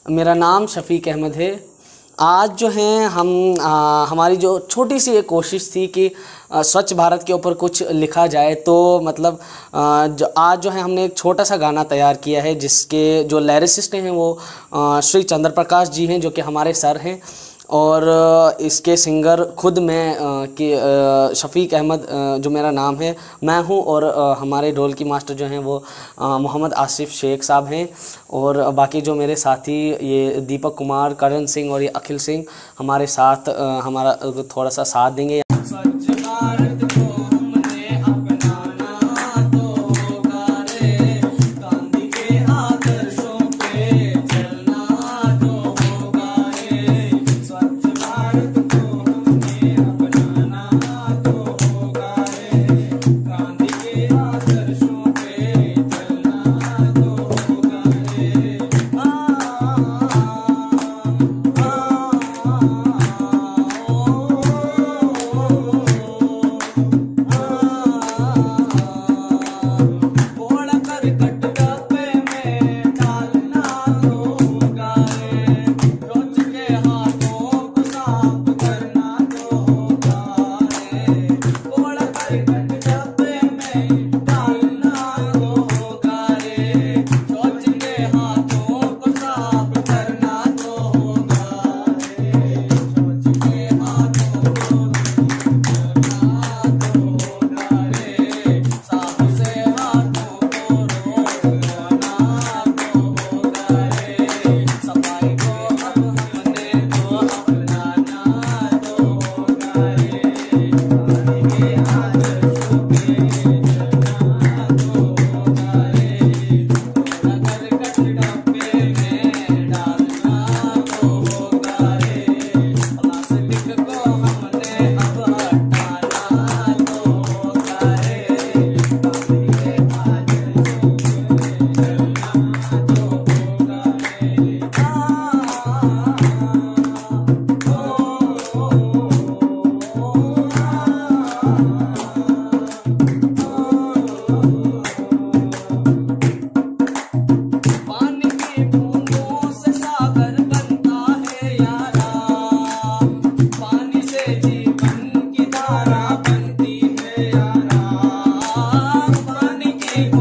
मेरा नाम शफीक अहमद है। आज जो है हम हमारी जो छोटी सी एक कोशिश थी कि स्वच्छ भारत के ऊपर कुछ लिखा जाए, तो मतलब आज जो है हमने एक छोटा सा गाना तैयार किया है जिसके जो लिरिसिस्ट हैं वो श्री चंद्र प्रकाश जी हैं, जो कि हमारे सर हैं, और इसके सिंगर खुद मैं कि शफीक अहमद जो मेरा नाम है मैं हूँ, और हमारे ढोल की मास्टर जो हैं वो मोहम्मद आसिफ शेख साहब हैं, और बाकी जो मेरे साथी ये दीपक कुमार, करण सिंह और ये अखिल सिंह हमारे साथ हमारा थोड़ा सा साथ देंगे।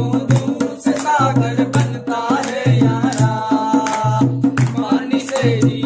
बनता है यारा, पानी से